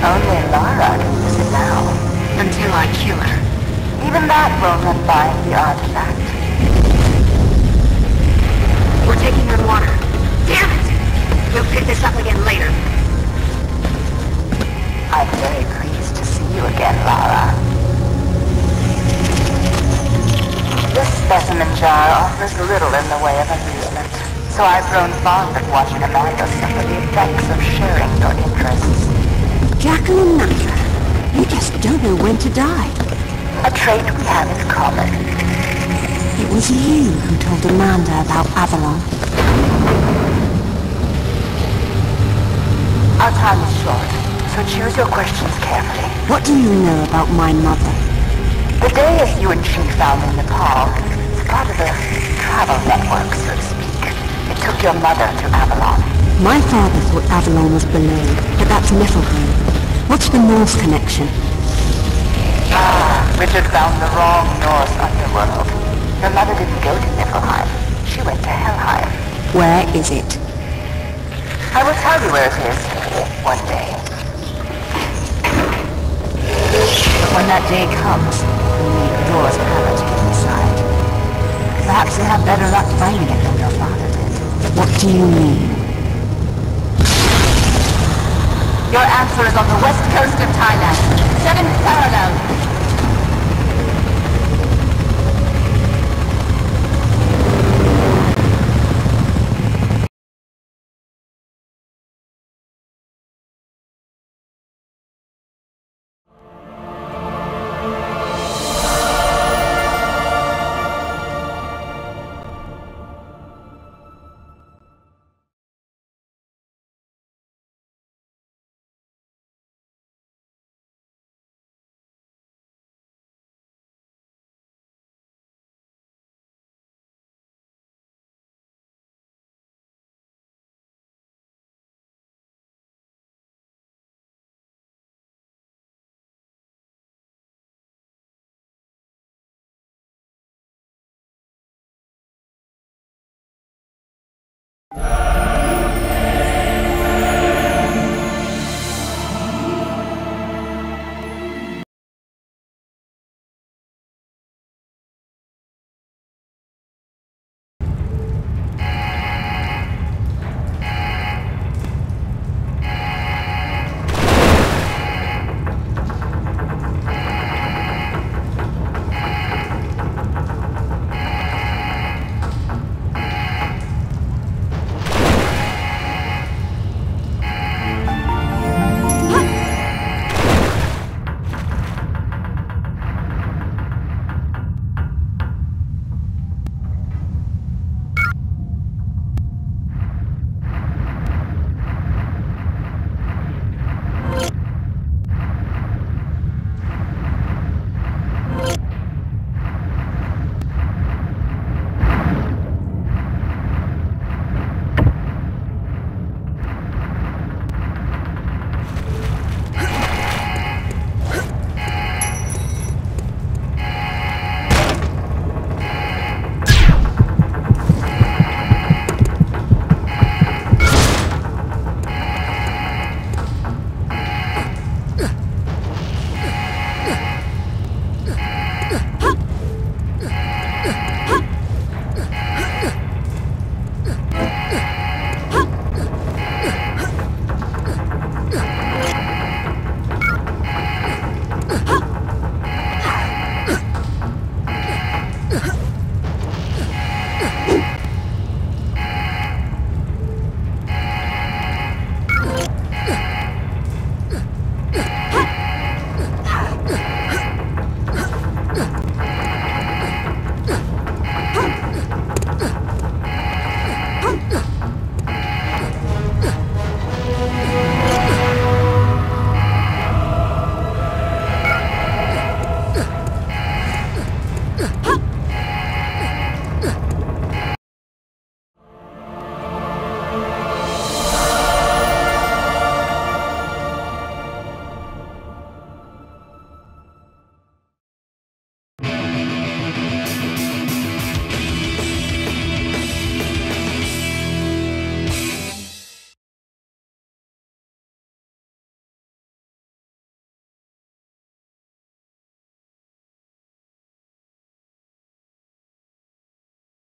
Only Lara can use it now. Until I kill her. Even that won't unbind the artifact. We're taking her water. Damn it! We'll pick this up again later. I'm very pleased to see you again, Lara. This specimen jar offers little in the way of amusement, so I've grown fond of watching Amanda suffer the effects of sharing your interests. Jacqueline Knight, you just don't know when to die. A trait we have in common. It was you who told Amanda about Avalon. Our time is short, so choose your questions carefully. What do you know about my mother? The day as you and Chief found in Nepal is part of a travel network, so to speak. It took your mother to Avalon. My father thought Avalon was below, but that's Niflheim. What's the Norse connection? Ah, Richard found the wrong Norse underworld. Your mother didn't go to Niflheim. She went to Helheim. Where is it? I will tell you where it is one day. But when that day comes, you'll need Dora's hammer to get inside. Perhaps you'll have better luck finding it than your father did. What do you mean? Your answer is on the west coast of Thailand. 7th parallel.